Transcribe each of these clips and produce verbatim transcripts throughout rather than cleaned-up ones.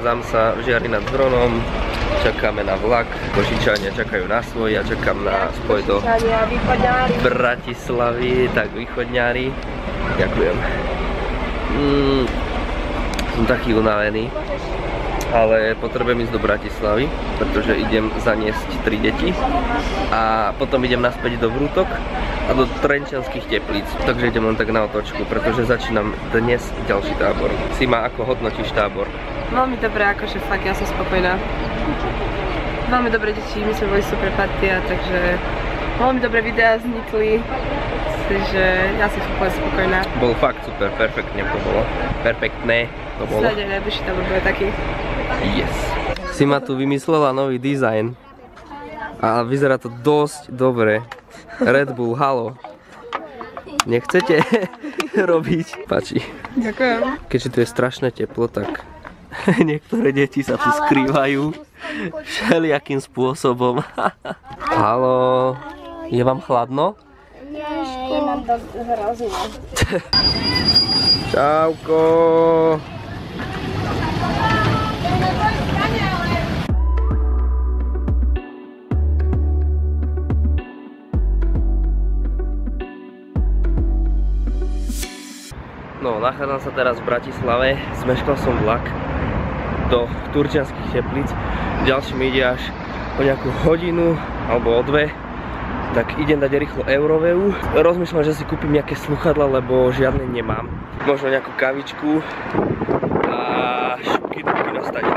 nachádzam sa v Žiari nad Hronom. Čakáme na vlak. Košičania čakajú na svoj. Ja čakám na spoj do Bratislavy. Tak východňári. Ďakujem. Mm, som taký unavený. Ale potrebujem ísť do Bratislavy, pretože idem zaniesť tri deti a potom idem naspäť do Vrútok a do Trenčianskych Teplíc. Takže idem len tak na otočku, pretože začínam dnes ďalší tábor. Sima, ako hodnotíš tábor? Veľmi dobré, akože fakt, ja som spokojná. Veľmi dobré deti, my sme boli super partia, takže veľmi dobré videá vznikli. Takže ja som úplne spokojná. Bol fakt super, perfektne to bolo. Perfektné to bolo. Snáď aj najbližší tábor bude taký. Yes. Sima tu vymyslela nový dizajn a vyzerá to dosť dobre. Red Bull, halo. Nechcete robiť? Páči. Ďakujem. Keďže tu je strašné teplo, tak niektoré deti sa tu skrývajú všelijakým spôsobom. Halo, je vám chladno? Nie, je nám to hrozné. Čauko. No, nachádzam sa teraz v Bratislave, zmeškal som vlak do Turčianskych Teplíc. Ďalší mi ide až o nejakú hodinu alebo o dve, tak idem dať rýchlo Euroveu. Rozmýšľam, že si kúpim nejaké sluchadla, lebo žiadne nemám. Možno nejakú kavičku a šupky do kina stane.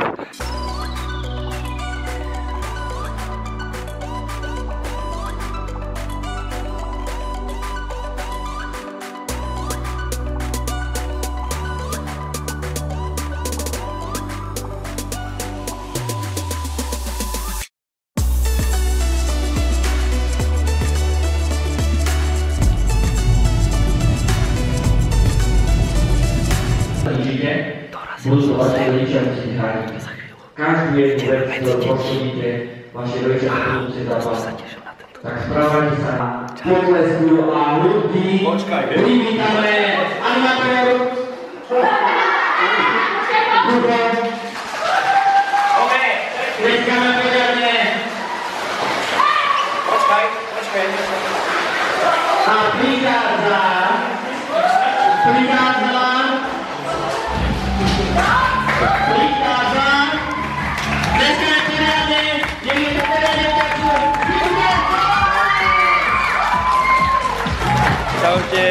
Budú vaši rodičia musieť hrať. Každú jednu vec, ktorú poškodíte, vaši rodičia budú zápas. Tak správajte sa na potlesku a ľudí. Počkaj, hej. Privítame animátorov. OK. Tleskáme poriadne. Počkaj, počkaj. A prichádza. Prichádza. Čaute.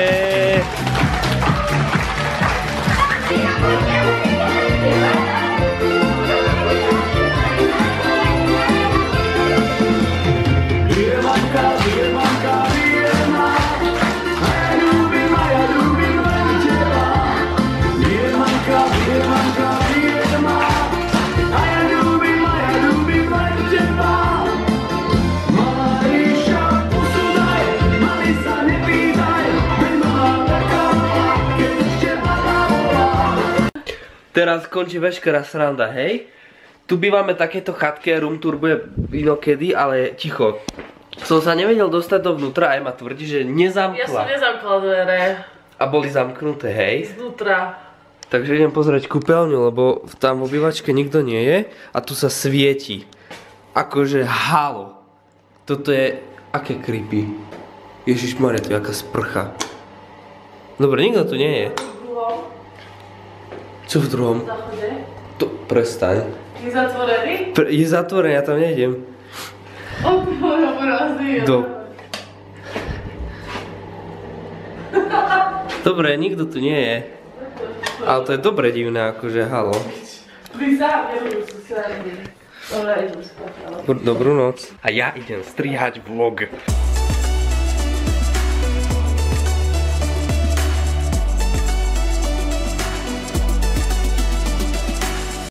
Teraz končí veškerá sranda, hej? Tu bývame takéto chatky a room tour bude inokedy, ale ticho. Som sa nevedel dostať dovnútra a Ema tvrdí, že nezamkla. Ja som nezamkla dvere. A boli zamknuté, hej? Znútra. Takže idem pozrieť kúpeľňu, lebo tam v obývačke nikto nie je a tu sa svieti. Akože halo. Toto je aké creepy. Ježišmarja, to je aká sprcha. Dobre, nikto tu nie je. Čo v druhom? Záchode. To, prestaň. Je zatvorený? Pre, je zatvorený, ja tam nejdem. O tvojho mrazí. Do... Dobre, nikto tu nie je. Ale to je dobre divné, akože halo. Vy sám nebudú sa srandi. Dobrú noc. A ja idem strihať vlog.